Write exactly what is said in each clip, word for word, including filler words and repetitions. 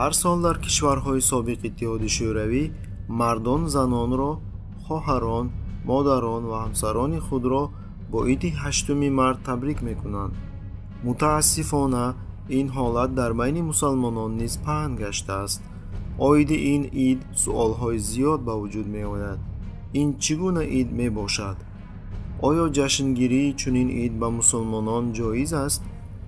ҳар сол дар кишварҳои собиқ иттиҳоди шӯравӣ мардон занонро, хоҳарон, модарон ва ҳамсарони худро бо иди ҳаштуми март табрик мекунанд. мутаассифона ин ҳолат дар байни мусалмонон низ паҳн гаштааст. оиди ин ид суолҳои зиёд ба вуҷуд меояд. ин чӣ гуна ид мебошад? оё ҷашнгирии чунин ид ба мусулмонон ҷоиз аст?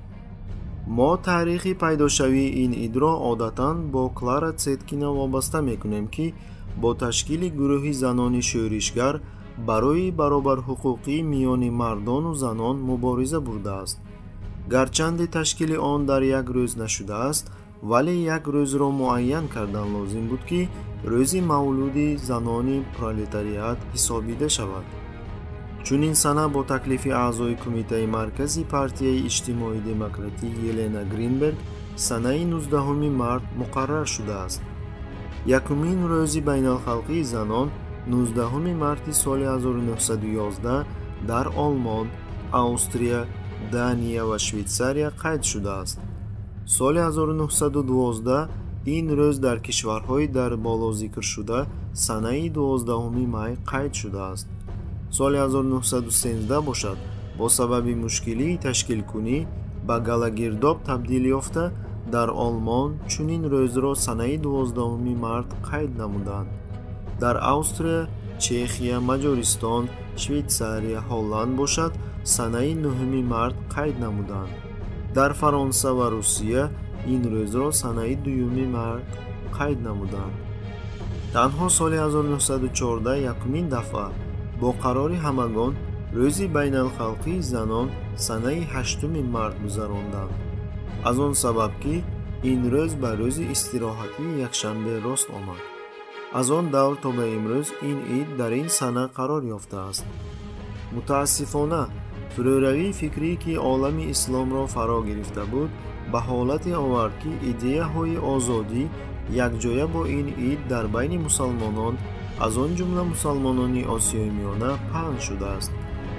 мо таърихи пайдошавии ин идро одатан бо Клара Цеткина вобаста мекунем, ки бо ташкили гурӯҳи занони шӯришгар барои баробарҳуқуқӣ миёни мардону занон мубориза бурдааст. гарчанде ташкили он дар як рӯз нашудааст, вале як рӯзро муайян кардан лозим буд, ки рӯзи мавлуди занони пролетариат ҳисобида шавад. чунин сана бо таклифи аъзои кумитаи маркази партияи иҷтимоии демократӣ Елена Гринберг санаи нуздаҳуми март муқаррар шудааст. якумин рӯзи байналхалқии занон нуздаҳуми марти соли ҳазору нуҳсаду ёздаҳ дар Олмон, Австрия, Дания ва Швейтсария қайд шудааст. соли ҳазору нуҳсаду дувоздаҳ ин рӯз дар кишварҳои дар боло зикршуда санаи дувоздаҳуми май қайд шудааст. соли ҳазору нуҳсаду сенздаҳ бошад, бо сабаби мушкилии ташкилкунӣ ба галагирдоб табдил ёфта, дар Олмон чунин рӯзро санаи дувоздаҳуми март қайд намуданд. дар Австрия, Чехия, Маҷористон, Швейтсария, Ҳолланд бошад, санаи нӯҳуми март қайд намуданд. дар Фаронса ва Русия ин рӯзро санаи дуюми март қайд намуданд. танҳо соли ҳазору нуҳсаду чордаҳ якумин дафъа бо қарори ҳамагон рӯзи байналхалқии занон санаи ҳаштуми март гузаронданд. аз он сабаб, ки ин рӯз ба рӯзи истироҳатии якшанбе рост омад. аз он давр то ба имрӯз ин ид дар ин сана қарор ёфтааст. мутаассифона фурӯравии фикрӣ, ки олами исломро фаро гирифта буд, ба ҳолате овард, ки идеяҳои озодӣ якҷоя бо ин ид дар байни мусалмонон, аз он ҷумла мусалмонони Осиёи Миёна паҳн шудааст.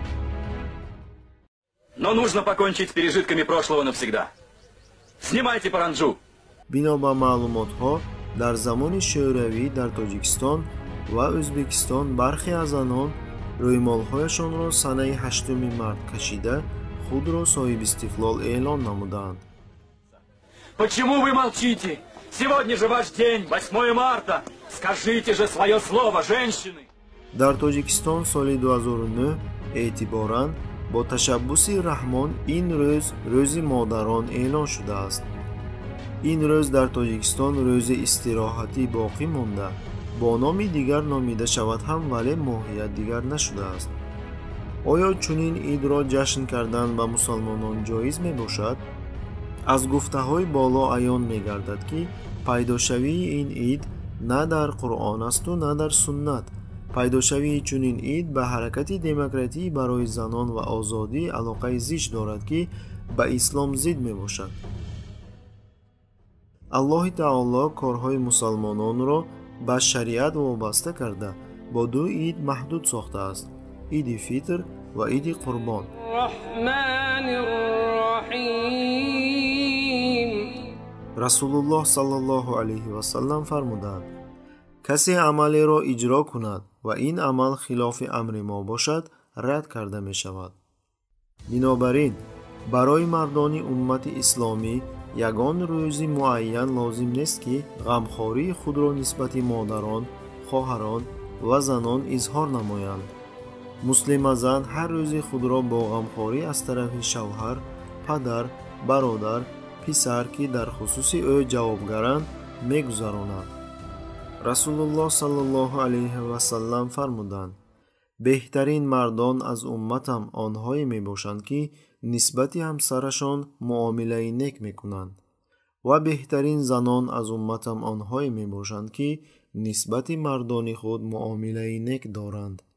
Но нужно покончить с пережитками прошлого навсегда. Снимайте паранджу. бино ба маълумотҳо, дар замони шӯравӣ дар Тоҷикистон ва Ӯзбекистон бархе аз анон рӯймолҳояшонро санаи ҳаштуми март кашида, худро соҳибистиқлол эълон намуданд. Почему вы молчите? Сегодня же ваш день, восьмое марта. Скажите же свое слово, женщины. дар Тоҷикистон соли ду ҳазору нӯҳ эътиборан бо ташаббуси Раҳмон ин рӯз рӯзи модарон эълон шудааст. ин рӯз дар Тоҷикистон рӯзи истироҳатӣ боқӣ монда, бо номи дигар номида шавад ҳам, вале моҳият дигар нашудааст. оё чунин идро ҷашн кардан ба мусалмонон ҷоиз мебошад? аз гуфтаҳои боло аён мегардад, ки пайдошавии ин ид на дар Қуръон асту на дар суннат. пайдошавии чунин ид ба ҳаракати демократӣ барои занон ва озодӣ алоқаи зишт дорад, ки ба ислом зид мебошад. аллоҳи таоло корҳои мусалмононро ба шариат вобаста карда, бо ду ид маҳдуд сохтааст: иди фитр ва иди қурбон. расулуллоҳ саллаллоҳу алайҳи васаллам фармуданд: касе амалеро иҷро кунад ва ин амал хилофи амри мо бошад, рад карда мешавад. бинобар ин барои мардони уммати исломӣ ягон рӯзи муайян лозим нест, ки ғамхории худро нисбати модарон, хоҳарон ва занон изҳор намоянд. муслима зан ҳар рӯзи худро бо ғамхорӣ аз тарафи шавҳар, падар, бародар, писар, ки дар хусуси ӯ ҷавобгаранд, мегузаронад. расулуллоҳ саллаллоҳу алайҳи васаллам фармуданд: беҳтарин мардон аз умматам онҳое мебошанд, ки нисбати ҳамсарашон муомилаи нек мекунанд, ва беҳтарин занон аз умматам онҳое мебошанд, ки нисбати мардони худ муомилаи нек доранд.